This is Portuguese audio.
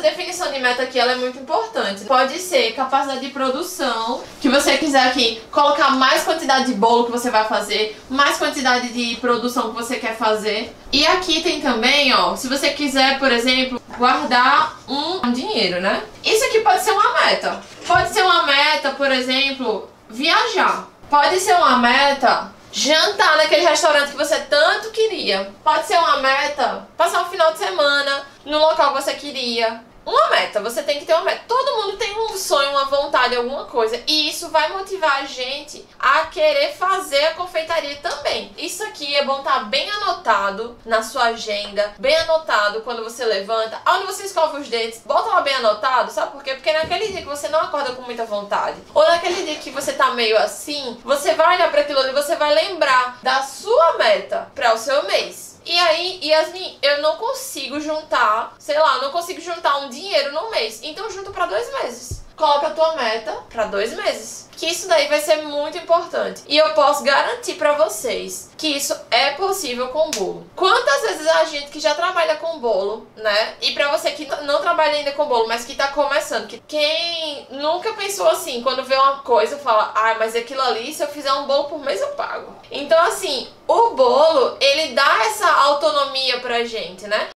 definição de meta aqui, ela é muito importante. Pode ser capacidade de produção, que você quiser aqui colocar mais quantidade de bolo que você vai fazer, mais quantidade de produção que você quer fazer. E aqui tem também, ó, se você quiser, por exemplo, guardar um dinheiro, né? Isso aqui pode ser uma meta. Pode ser uma meta, por exemplo, viajar. Pode ser uma meta jantar naquele restaurante que você tanto queria. Pode ser uma meta passar um final de semana no local que você queria. Uma meta, você tem que ter uma meta. Todo mundo tem um sonho, uma vontade, alguma coisa. E isso vai motivar a gente a querer fazer a confeitaria também. Isso aqui é bom estar bem anotado na sua agenda. Bem anotado quando você levanta. Onde você escova os dentes, bota lá bem anotado. Sabe por quê? Porque naquele dia que você não acorda com muita vontade, ou naquele dia que você tá meio assim, você vai olhar para aquilo ali e você vai lembrar da sua meta para o seu mês. E aí, Yasmin, eu não consigo juntar, sei lá, não consigo juntar um dinheiro no mês. Então junta pra 2 meses. Coloca a tua meta pra 2 meses. Que isso daí vai ser muito importante. E eu posso garantir pra vocês que isso é possível com bolo. Quantas vezes a gente que já trabalha com bolo, né? E pra você que não trabalha ainda com bolo, mas que tá começando, que quem nunca pensou assim, quando vê uma coisa, fala, ah, mas aquilo ali, se eu fizer um bolo por mês, eu pago. Então, assim, o bolo, ele dá essa autonomia pra gente, né?